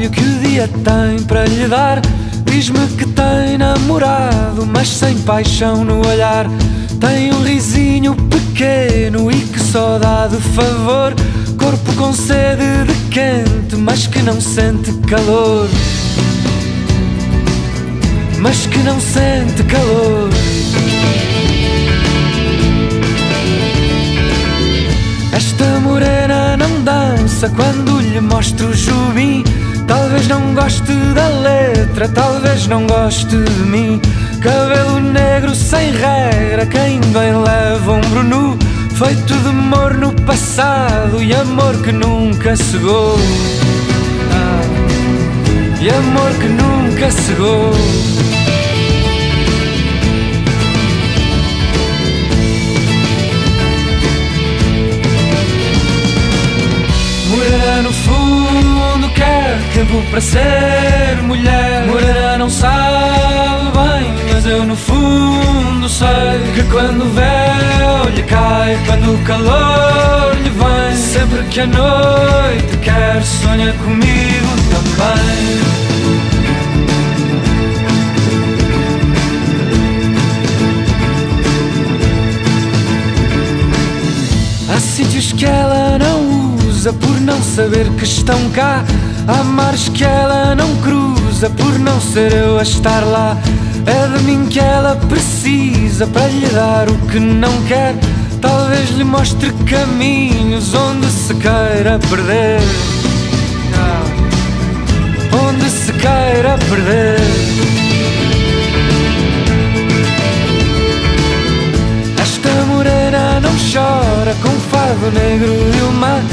o que o dia tem para lhe dar. Diz-me que tem namorado, mas sem paixão no olhar. Tem um risinho pequeno e que só dá de favor. Corpo com sede de quente, mas que não sente calor. Mas que não sente calor. Esta morena não dança quando lhe mostro o jubim. Talvez não goste da letra, talvez não goste de mim. Cabelo negro sem regra, quem bem leva ombro nu. Feito de amor no passado e amor que nunca cegou. E amor que nunca cegou. Morena no fundo quer tempo para ser mulher. Morena não sabe bem, mas eu no fundo sei que quando o véu lhe cai, quando o calor lhe vem, sempre que a noite quer, sonha comigo também. Há sítios que ela não usa por não saber que estão cá. Há mares que ela não cruza por não ser eu a estar lá. É de mim que ela precisa para lhe dar o que não quer. Talvez lhe mostre caminhos onde se queira perder. Onde se queira perder. Esta morena não chora com fado negro de uma.